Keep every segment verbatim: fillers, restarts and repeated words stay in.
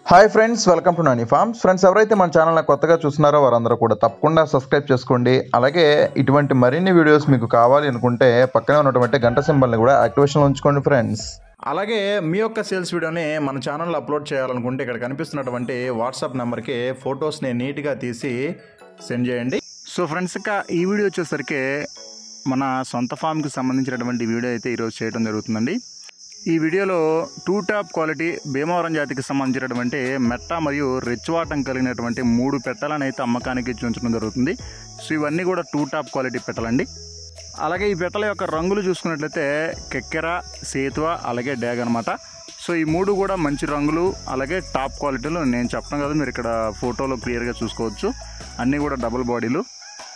Hi friends, welcome to Nanifarms. Friends, ఎవరైతే మన ఛానల్ని కొత్తగా చూస్తున్నారో వారందరూ కూడా తప్పకుండా సబ్స్క్రైబ్ చేసుకోండి. అలాగే ఇటువంటి మరిన్ని వీడియోస్ మీకు కావాలి అనుకుంటే పక్కనే ఉన్నటువంటి గంట సింబల్ని కూడా యాక్టివేషన్లో ఉంచుకోండి ఫ్రెండ్స్. అలాగే మీ యొక్క సేల్స్ వీడియోని మన ఛానల్లో అప్లోడ్ చేయాలనుకుంటే ఇక్కడ కనిపిస్తున్నటువంటి వాట్సాప్ నెంబర్కి ఫొటోస్ని నీట్గా తీసి సెండ్ చేయండి. సో ఫ్రెండ్స్, ఇక ఈ వీడియో వచ్చేసరికి మన సొంత ఫామ్కి సంబంధించినటువంటి వీడియో అయితే ఈరోజు చేయడం జరుగుతుందండి. ఈ వీడియోలో టూ టాప్ క్వాలిటీ భీమవరం జాతికి సంబంధించినటువంటి మెట్ట మరియు రెచ్చువాటం కలిగినటువంటి మూడు పెట్టలను అయితే అమ్మకానికి ఉంచడం జరుగుతుంది. సో ఇవన్నీ కూడా టూ టాప్ క్వాలిటీ పెట్టలండి. అలాగే ఈ పెట్టల యొక్క రంగులు చూసుకున్నట్లయితే కెక్కెర, సేతువ, అలాగే డ్యాగ్ అనమాట. సో ఈ మూడు కూడా మంచి రంగులు, అలాగే టాప్ క్వాలిటీలు. నేను చెప్పడం కదా, మీరు ఇక్కడ ఫోటోలో క్లియర్గా చూసుకోవచ్చు. అన్నీ కూడా డబుల్ బాడీలు.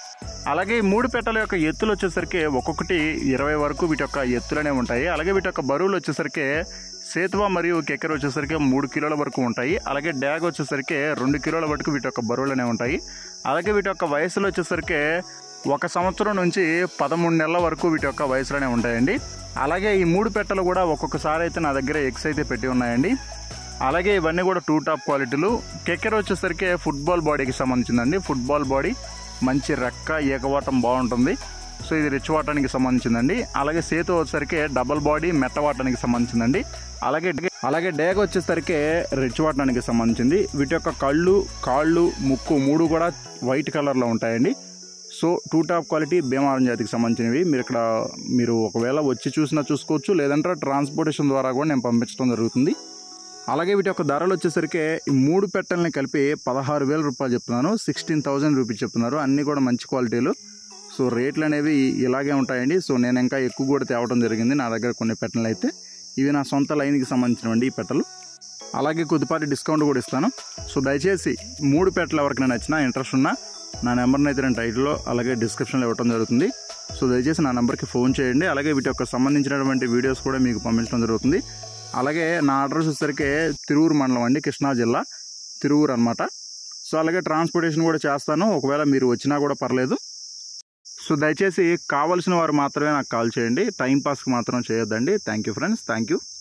అలాగే ఈ మూడు పెట్టల యొక్క ఎత్తులు వచ్చేసరికి ఒక్కొక్కటి ఇరవై వరకు వీటి యొక్క ఎత్తులనే ఉంటాయి. అలాగే వీటి యొక్క బరువులు వచ్చేసరికి సేతువ మరియు కెక్కెర వచ్చేసరికి మూడు కిలోల వరకు ఉంటాయి. అలాగే డ్యాగ్ వచ్చేసరికి రెండు కిలోల వరకు వీటి యొక్క బరువులనే ఉంటాయి. అలాగే వీటి యొక్క వయసులు వచ్చేసరికి ఒక సంవత్సరం నుంచి పదమూడు నెలల వరకు వీటి యొక్క వయసులోనే ఉంటాయండి. అలాగే ఈ మూడు పెట్టలు కూడా ఒక్కొక్కసారి అయితే నా దగ్గర ఎగ్స్ అయితే పెట్టి ఉన్నాయండి. అలాగే ఇవన్నీ కూడా టూ టాప్ క్వాలిటీలు. కెక్కెర వచ్చేసరికి ఫుట్బాల్ బాడీకి సంబంధించిందండి. ఫుట్బాల్ బాడీ, మంచి రెక్క, ఏకవాటం బాగుంటుంది. సో ఇది రిచ్ వాటానికి సంబంధించిందండి. అలాగే సేతు వచ్చేసరికి డబల్ బాడీ, మెట్ట వాటానికి సంబంధించిందండి. అలాగే అలాగే డ్యాగ్ వచ్చేసరికి రిచ్ వాటానికి సంబంధించింది. వీటి యొక్క కళ్ళు, కాళ్ళు, ముక్కు మూడు కూడా వైట్ కలర్లో ఉంటాయండి. So two top quality Bhimavaram జాతికి సంబంధించినవి. మీరు ఇక్కడ మీరు ఒకవేళ వచ్చి చూసినా చూసుకోవచ్చు, లేదంటే ట్రాన్స్పోర్టేషన్ ద్వారా కూడా నేను పంపించడం జరుగుతుంది. అలాగే వీటి యొక్క ధరలు వచ్చేసరికి ఈ మూడు పెట్టల్ని కలిపి పదహారు వేల రూపాయలు చెప్తున్నాను. సిక్స్టీన్ థౌజండ్ రూపీస్ చెప్తున్నారు. అన్నీ కూడా మంచి క్వాలిటీలు. సో రేట్లు అనేవి ఇలాగే ఉంటాయండి. సో నేను ఇంకా ఎక్కువ కూడా తేవడం జరిగింది. నా దగ్గర కొన్ని పెట్టలు అయితే ఇవి నా సొంత లైన్కి సంబంధించినవండి ఈ పెట్టలు. అలాగే కొద్దిపాటి డిస్కౌంట్ కూడా ఇస్తాను. సో దయచేసి మూడు పెట్టలు ఎవరికైనా నచ్చినా, ఇంట్రెస్ట్ ఉన్నా నా నెంబర్ని అయితే నేను టైటిల్లో అలాగే డిస్క్రిప్షన్లో ఇవ్వడం జరుగుతుంది. సో దయచేసి నా నెంబర్కి ఫోన్ చేయండి. అలాగే వీటి యొక్క సంబంధించినటువంటి వీడియోస్ కూడా మీకు పంపించడం జరుగుతుంది. అలాగే నా అడ్రస్ వచ్చేసరికి తిరువురు మండలం అండి, కృష్ణా జిల్లా, తిరువురు అనమాట. సో అలాగే ట్రాన్స్పోర్టేషన్ కూడా చేస్తాను, ఒకవేళ మీరు వచ్చినా కూడా పర్లేదు. సో దయచేసి కావాల్సిన వారు మాత్రమే నాకు కాల్ చేయండి. టైంపాస్కి మాత్రం చేయొద్దండి. Thank you friends, thank you.